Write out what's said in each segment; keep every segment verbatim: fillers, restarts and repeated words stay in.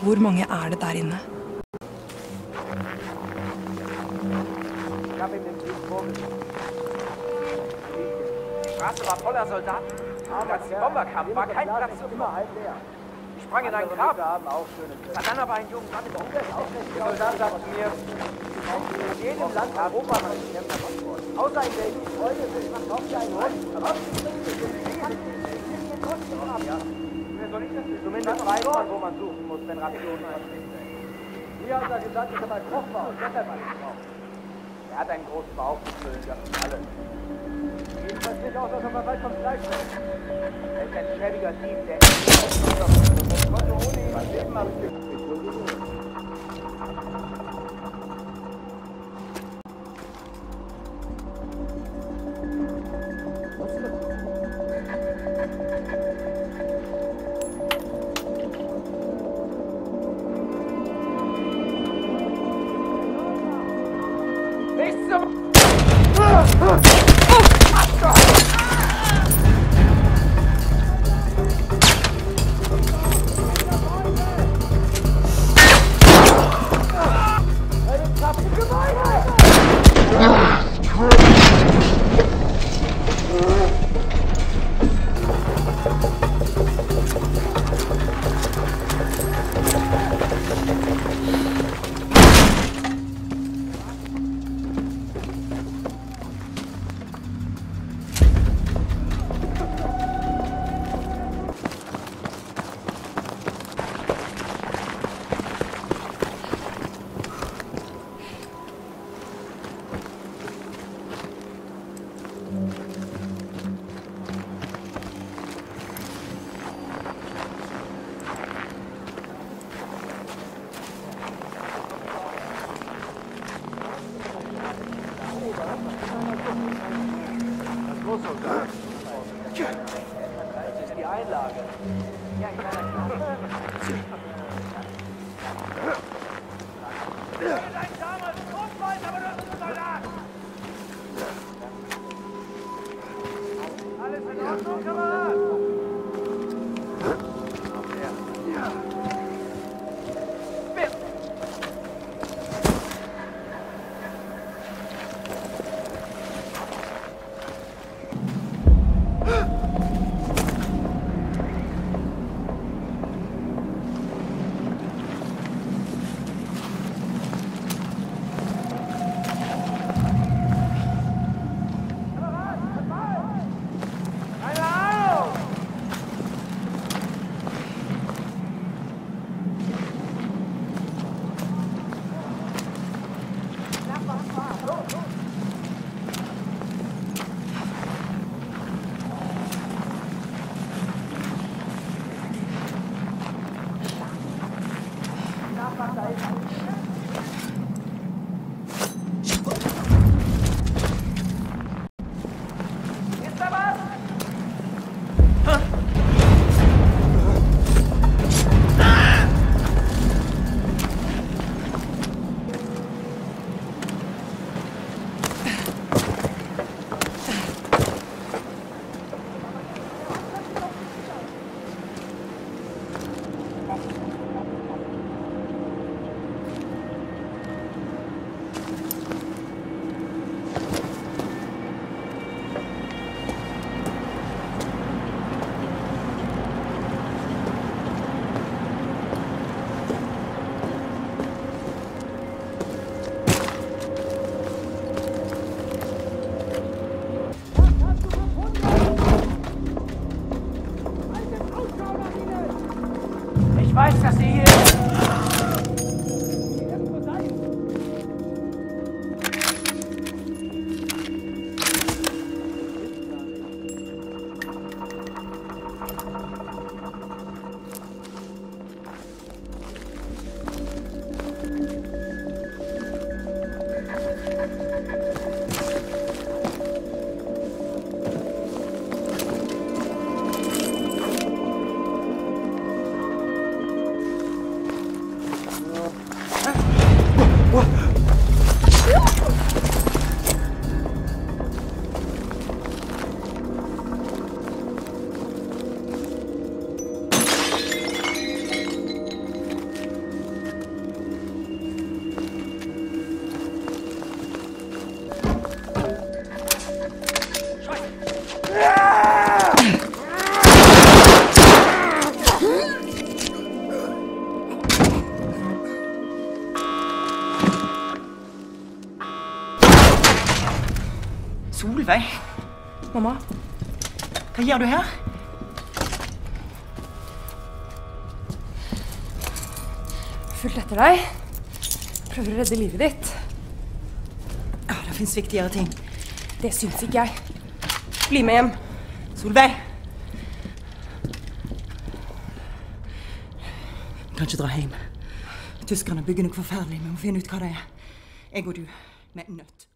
Hvor mange er det der inne? Ich habe ihm den Krieg vorgestellt. Die Straße war voller Soldaten. Und als die Bomber kamen, war kein Platz zu finden. Ich sprang in einen Graben. Sah dann aber einen jungen Mann in der Umwelt. Der Soldat sagte zu mir, in jedem Land Europas hat ein Kämpfer verloren. Außer in der ich Freunde will. Man kauft ja einen Hund. Aber was ist das? Ja. Wer soll ich das wissen? Zumindest weiß man, wo man suchen muss, wenn Rationen einstehen. Hier hat er gesagt, ich habe ein Kochbau und deshalb einen Bauch. Er hat einen großen Bauch gefüllt, das ist alles. Jedenfalls nicht aus, als ob er weit vom Fleisch ist. Er ist ein schäbiger Dieb, der ich konnte ohne ihn mein Leben am Stück. Solveig? Mamma? Hva gjør du her? Fulgt etter deg. Prøver å redde livet ditt. Ja, det finnes viktigere ting. Det syns ikke jeg. Bli med hjem. Solveig! Vi kan ikke dra hjem. Tyskerne bygger noe forferdelig. Vi må finne ut hva det er. Jeg og du, med nødt.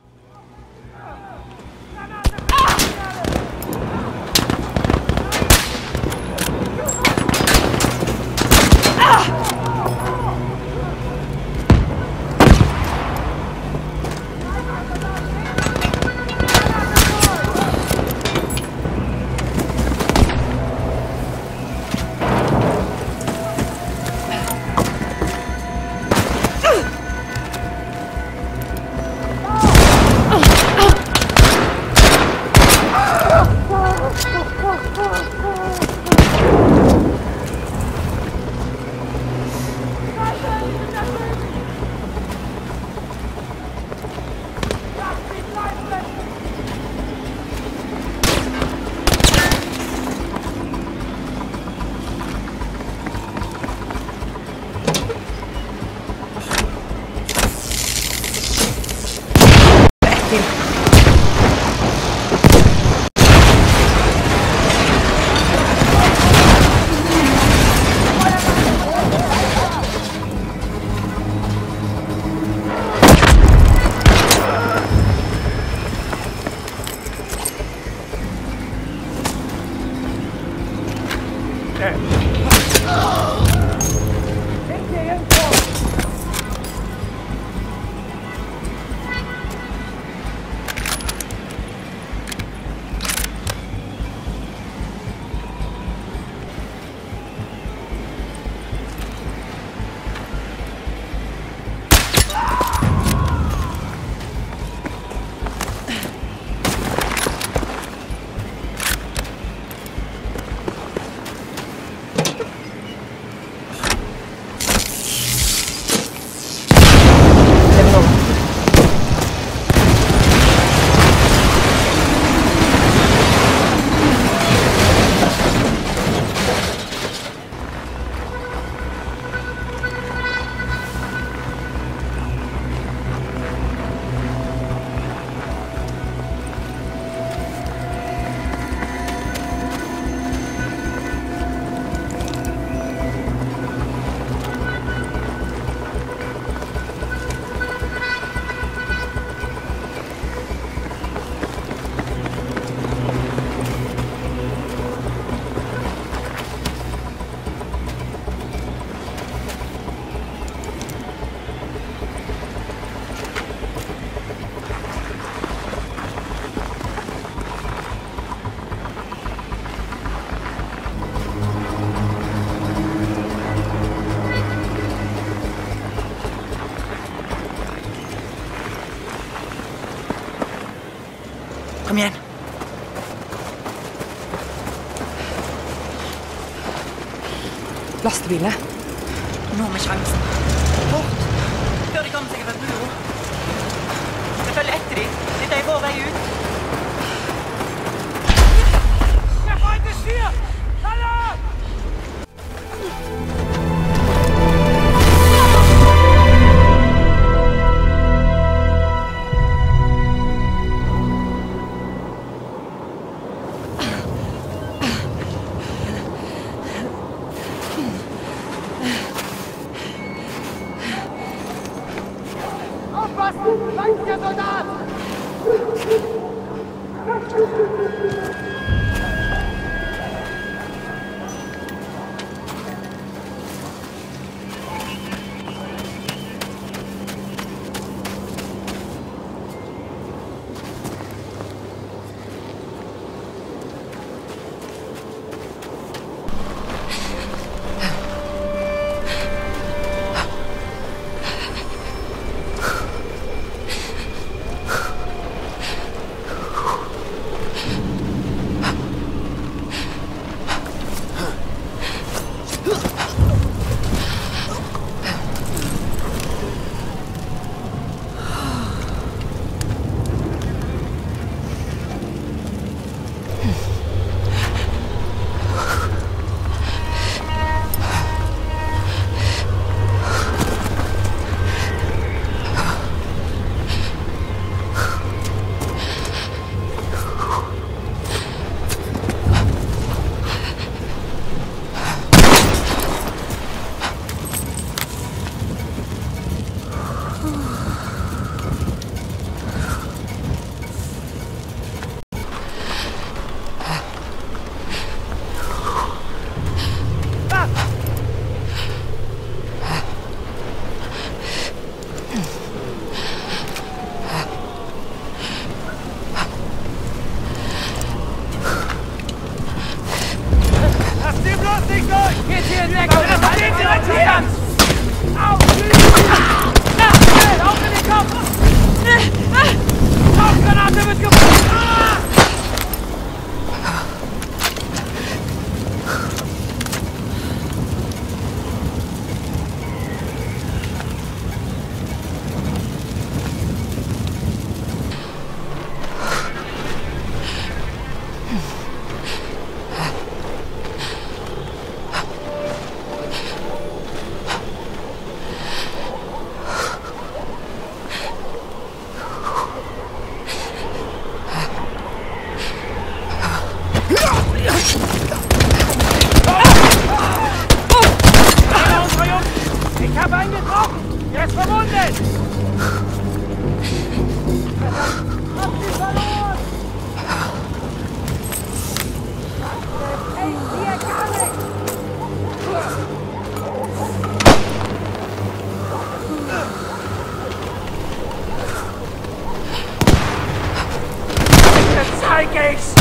Kom igjen. Lastebilet. Nå med sjansen. Bort. Før de kommer seg over brua. Vi følger etter dem. Dette er vår vei ut. Der Feind ist hier! Hallo! Aufpassen! Feind, der Soldat! Vikings!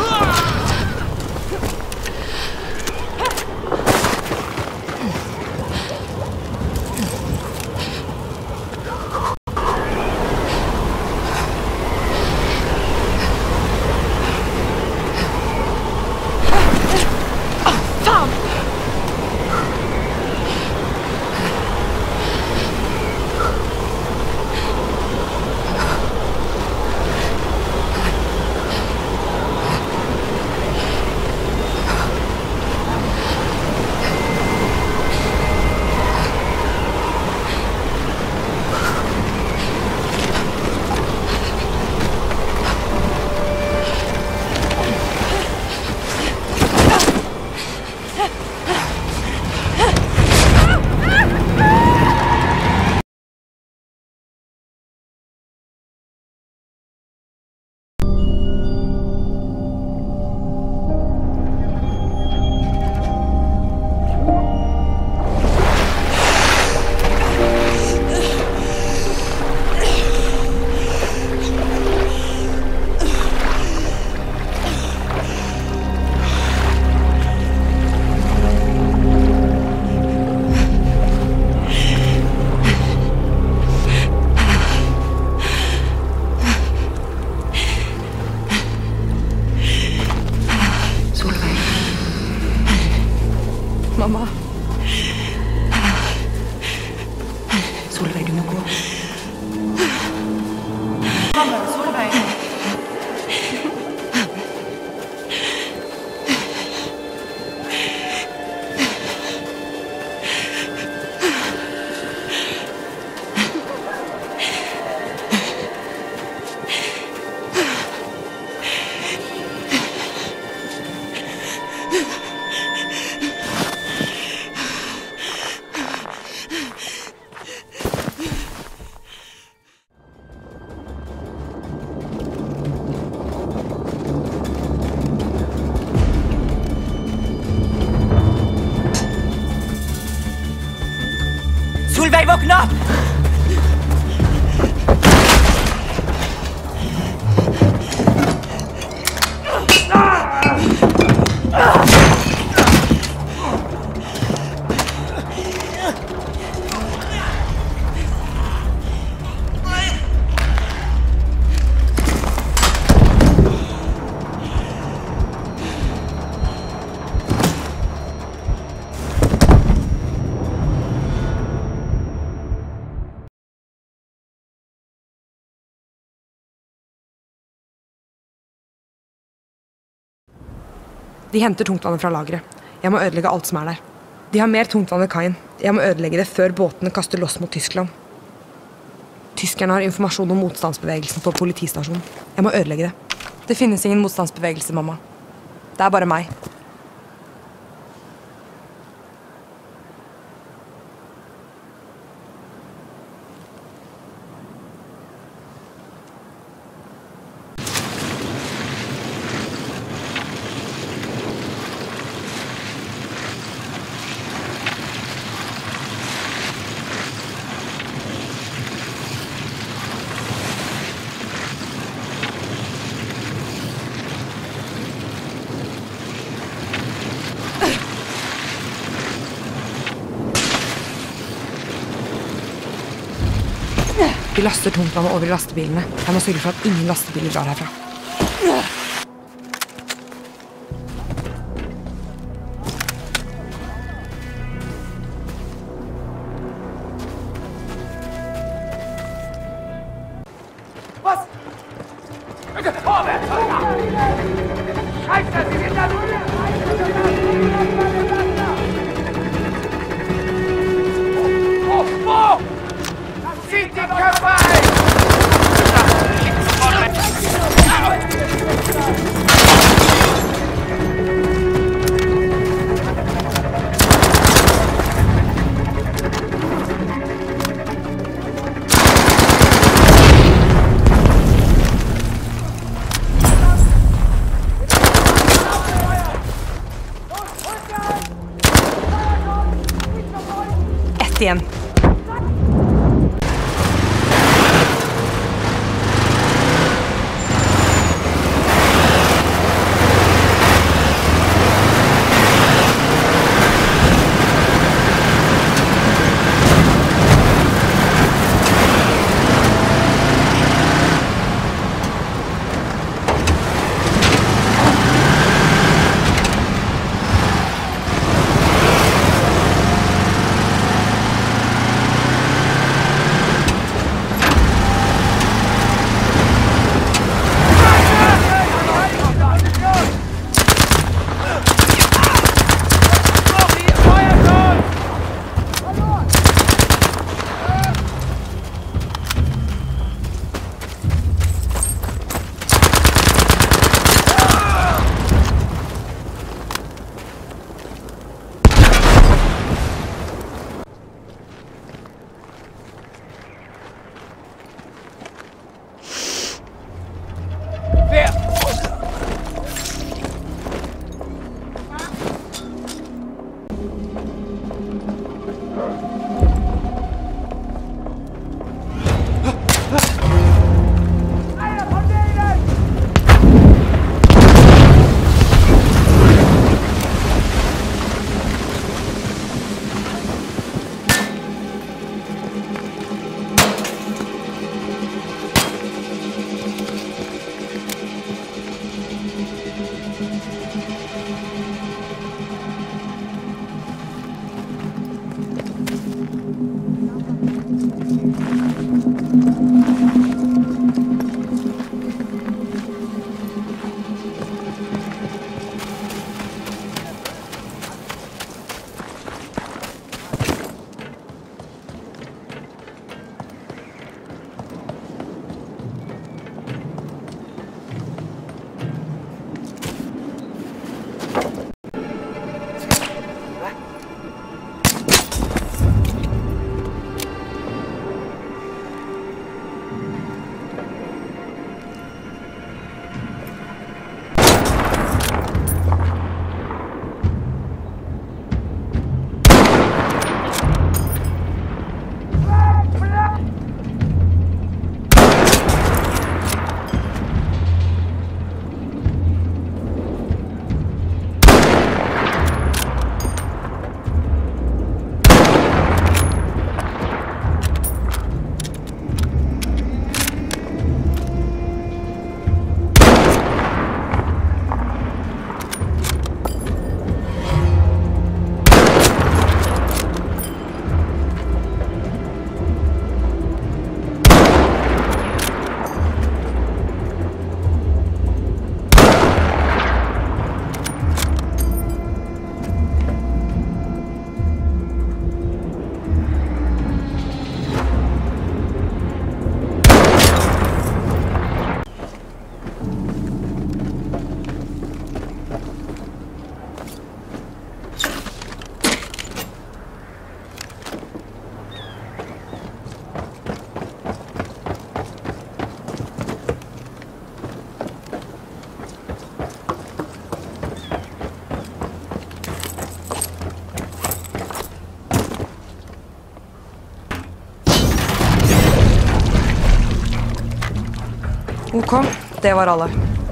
Mamma. Solveig, du må gå. Mamma, Solveig. Solveig, våkne opp! De henter tungtvannet fra lageret. Jeg må ødelegge alt som er der. De har mer tungtvann ved kaien. Jeg må ødelegge det før båtene kaster loss mot Tyskland. Tyskerne har informasjon om motstandsbevegelsen på politistasjonen. Jeg må ødelegge det. Det finnes ingen motstandsbevegelse, mamma. Det er bare meg. De laster tungtvannet over i lastebilene. Jeg må sørge for at ingen lastebiler drar herfra. Was? Vorwärts, Scheiße, Sie sind da drüben! Oh, oh! Zieht die Köpfe ein! Ett igjen. Ok, det var alle.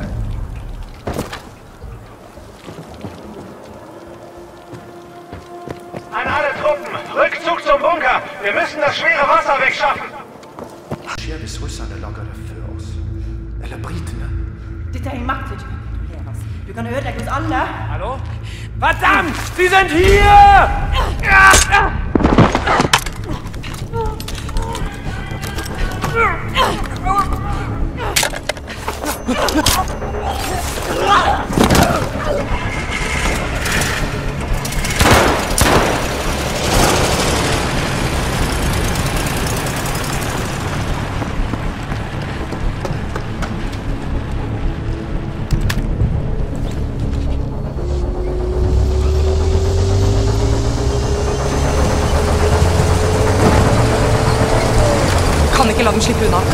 An alle Truppen, Rückzug zum Bunker! Wir müssen das schwere Wasser wegschaffen! Skjer hvis russerne lager det før oss? Eller britene? Dette er en makt du ikke kan kontrolleres. Du kan ødelegge oss alle. Hallo? Verdammt! Sie sind hier! Kan ikke la dem slippe unna.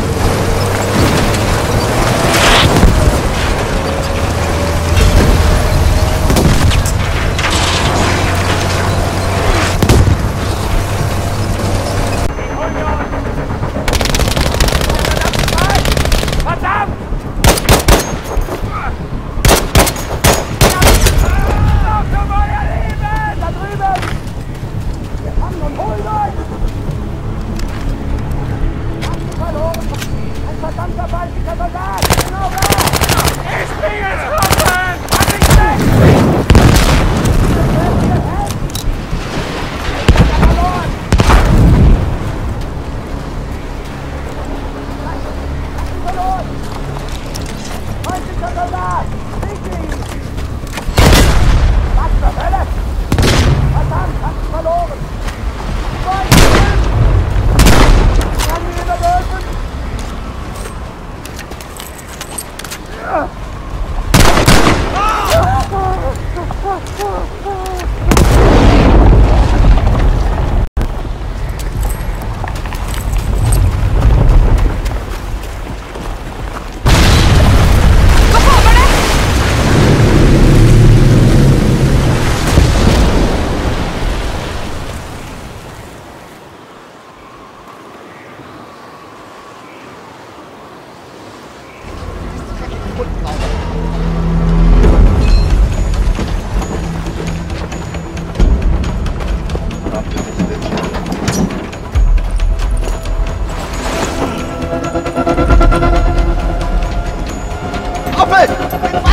Hoppe!